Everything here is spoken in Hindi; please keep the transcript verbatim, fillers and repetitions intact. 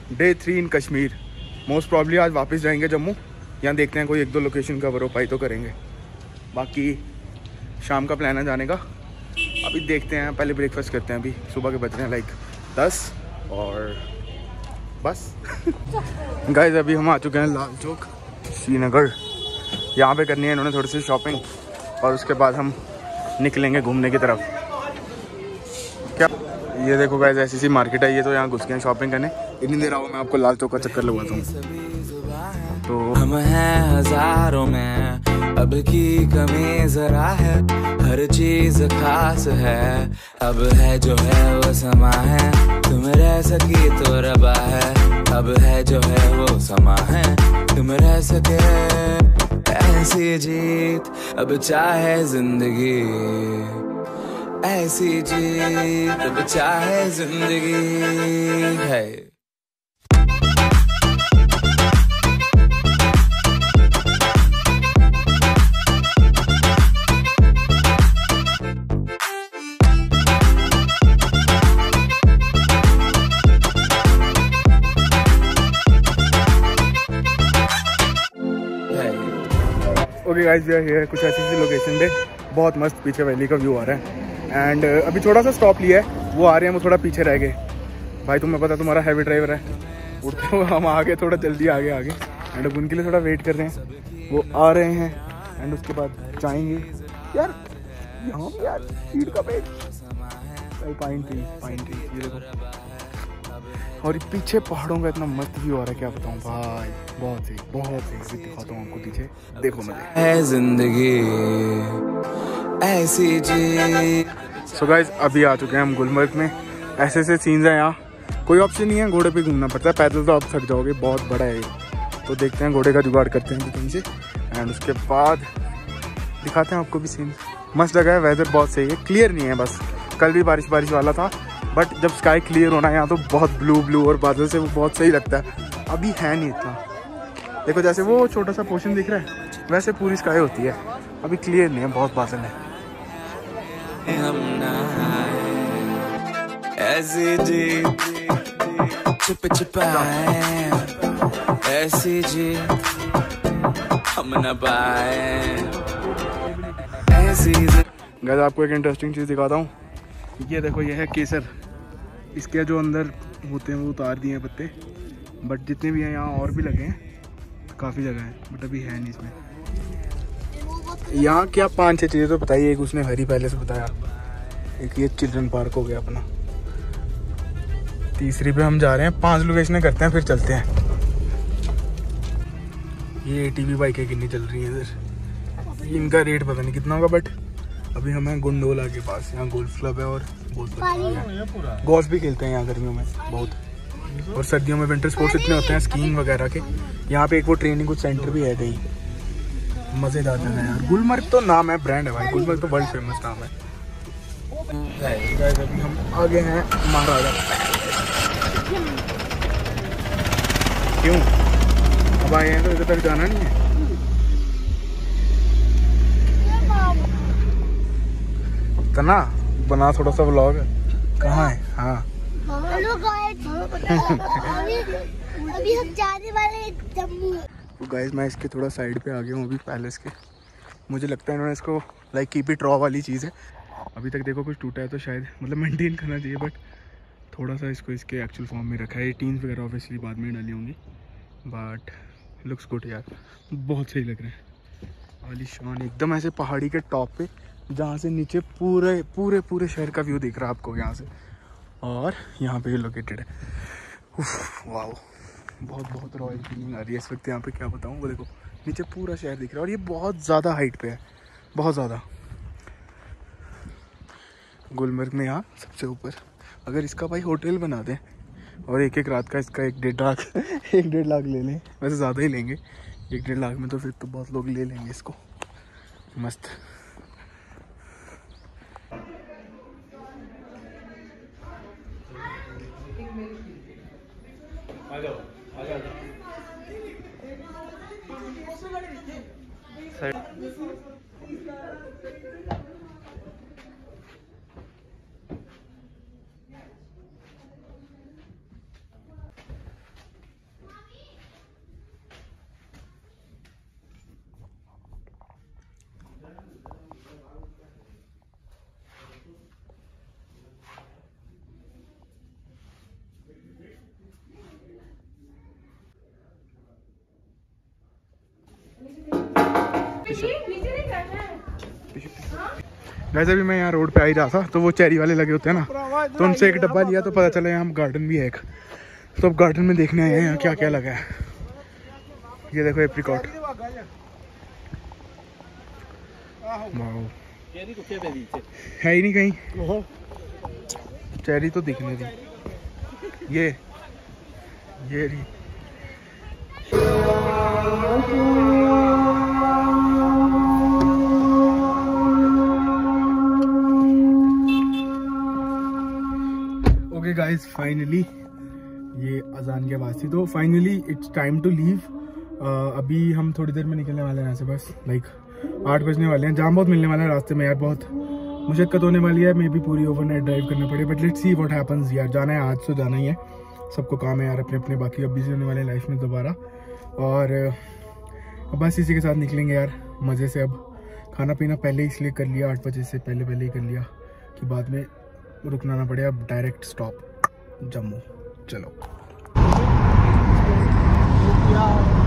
Day three in Kashmir. Most probably आज वापस जाएंगे जम्मू। यहाँ देखते हैं कोई एक दो लोकेशन कवर हो पाई तो करेंगे, बाकी शाम का प्लान है जाने का। अभी देखते हैं, पहले ब्रेकफास्ट करते हैं। अभी सुबह के बज रहे हैं लाइक दस और बस। गाइस अभी हम आ चुके हैं लाल चौक श्रीनगर। यहाँ पे करनी है इन्होंने थोड़ी सी शॉपिंग और उसके बाद हम निकलेंगे घूमने की तरफ। क्या ये देखो गाइस, ऐसी सी मार्केट है ये, तो यहाँ घुस के शॉपिंग करने। इतनी देर आओ मैं आपको लाल चौक का चक्कर लगवाता हूँ। तो हम हैं हजारों में, अब की कमी जरा है, हर चीज खास है। अब है जो है वो समा है, तुम रह सकी तो रबा है। अब है जो है वो समा है, तुम रह सके। ऐसी जीत अब चाहे जिंदगी, ऐसी जीत अब चाहे जिंदगी है। Okay guys, we are here कुछ ऐसी सी लोकेशन पे, बहुत मस्त पीछे वैली का व्यू आ रहा है। एंड uh, अभी थोड़ा सा स्टॉप लिया है, वो आ रहे हैं, वो थोड़ा पीछे रह गए। भाई तुम्हें पता तुम्हारा हैवी ड्राइवर है, उठते हुए हम आगे थोड़ा जल्दी आगे आगे एंड अब उनके लिए थोड़ा वेट कर रहे हैं, वो आ रहे हैं एंड उसके बाद जाएंगे। यार यहाँ पे यार सीट का पेट पाइन ट्री पाइन ट्री ये देखो, और ये पीछे पहाड़ों का इतना मस्त व्यू आ रहा है, क्या बताऊँ भाई, बहुत सही बहुत सही। दिखाता हूँ आपको पीछे, देखो मजे है जिंदगी ऐसी जी। सो गाइस अभी आ चुके हैं हम गुलमर्ग में। ऐसे ऐसे सीन्स हैं यहाँ, कोई ऑप्शन नहीं है, घोड़े पे घूमना पड़ता है, पैदल तो आप थक जाओगे, बहुत बड़ा है ये। तो देखते हैं घोड़े का जुगाड़ करते हैं कहीं से एंड उसके बाद दिखाते हैं आपको भी सीन। मस्त जगह है, वेदर बहुत सही है, क्लियर नहीं है बस, कल भी बारिश बारिश वाला था, बट जब स्काई क्लियर होना है यहाँ तो बहुत ब्लू ब्लू और बादल से वो बहुत सही लगता है। अभी है नहीं इतना, देखो जैसे वो छोटा सा पोर्शन दिख रहा है वैसे पूरी स्काई होती है, अभी क्लियर नहीं है, बहुत बादल है। ऐसी जी छिप छिपाए, ऐसी जी हम न पाए, ऐसी। गाइस आपको एक इंटरेस्टिंग चीज़ दिखाता हूँ, ये देखो ये है केसर, इसके जो अंदर होते हैं वो उतार दिए हैं पत्ते, बट जितने भी हैं यहाँ और भी लगे हैं, काफ़ी जगह है बट अभी है नहीं इसमें। यहाँ क्या पांच छह चीज़ें तो बताइए, एक उसने हरी पहले से बताया, एक ये चिल्ड्रन पार्क हो गया अपना, तीसरी पे हम जा रहे हैं, पांच लोकेशनें करते हैं फिर चलते हैं। ये एटीवी बाइकें कितनी चल रही हैं इधर, इनका रेट पता नहीं कितना होगा, बट अभी हम हैं गुंडोला के पास, यहाँ गोल्फ क्लब है और बहुत गोल्फ भी खेलते हैं यहाँ गर्मियों में बहुत, और सर्दियों में विंटर स्पोर्ट्स इतने होते हैं स्कीइंग वगैरह के। यहाँ पे एक वो ट्रेनिंग कुछ सेंटर भी है कहीं, मज़ेदार जगह है यार। गुलमर्ग तो नाम है, ब्रांड है भाई, गुलमर्ग तो वर्ल्ड फेमस नाम है। अभी हम आगे हैं महाराजा। क्यों अब आए हैं तो इधर तक जाना नहीं है? तना बना थोड़ा सा व्लॉग, कहाँ है? हाँ हेलो गाइस, अभी अभी हम जाने वाले हैं जम्मू। तो गाइस मैं इसके थोड़ा साइड पे आ गया हूँ अभी पैलेस के, मुझे लगता है इन्होंने इसको लाइक कीप इट रॉ वाली चीज़ है। अभी तक देखो कुछ टूटा है तो शायद मतलब मेंटेन करना चाहिए, बट थोड़ा सा इसको इसके एक्चुअल फॉर्म में रखा है। टीन्स वगैरह ऑब्वियसली बाद में डाली होंगी, बट लुक्स गुड यार, बहुत सही लग रहा है। आलीशान एकदम ऐसे पहाड़ी के टॉप पे, जहाँ से नीचे पूरे पूरे पूरे शहर का व्यू दिख रहा है आपको यहाँ से, और यहाँ पे ये लोकेटेड है। वाह बहुत बहुत रॉयल फीलिंग आ रही है इस वक्त यहाँ पे, क्या बताऊँ। वो देखो नीचे पूरा शहर दिख रहा है और ये बहुत ज़्यादा हाइट पे है, बहुत ज़्यादा। गुलमर्ग में यहाँ सबसे ऊपर, अगर इसका भाई होटल बना दें और एक एक रात का इसका एक डेढ़ लाख एक डेढ़ लाख ले लें, वैसे ज़्यादा ही लेंगे एक डेढ़ लाख में, तो फिर तो बहुत लोग ले लेंगे इसको। मस्त आ जाओ आ जाओ। वैसे भी मैं यहाँ रोड पे आ ही रहा था तो वो चेरी वाले लगे होते हैं ना, तो उनसे एक डब्बा लिया तो पता चला यहाँ गार्डन भी है एक, तो अब गार्डन में देखने आए हैं यहाँ क्या क्या लगा है। ये देखो एप्रिकॉट, है ही नहीं कहीं, चेरी तो दिखने दी, ये ये रही। ओके गाइस, फाइनली ये अजान की आवाज़ थी, तो finally it's time to leave. अभी हम थोड़ी देर में निकलने वाले हैं यहाँ से, बस लाइक आठ बजने वाले हैं। जाम बहुत मिलने वाला है रास्ते में यार, बहुत मुशक्कत होने वाली है, मे बी पूरी ओवरनाइट ड्राइव करना पड़े, but let's see what happens यार। जाना है आज तो जाना ही है, सबको काम है यार अपने अपने, बाकी अब बिजी होने वाले हैं लाइफ में दोबारा, और बस इसी के साथ निकलेंगे यार मज़े से। अब खाना पीना पहले इसलिए कर लिया, आठ बजे से पहले पहले ही कर लिया कि बाद में रुकना ना पड़े। अब डायरेक्ट स्टॉप जम्मू, चलो।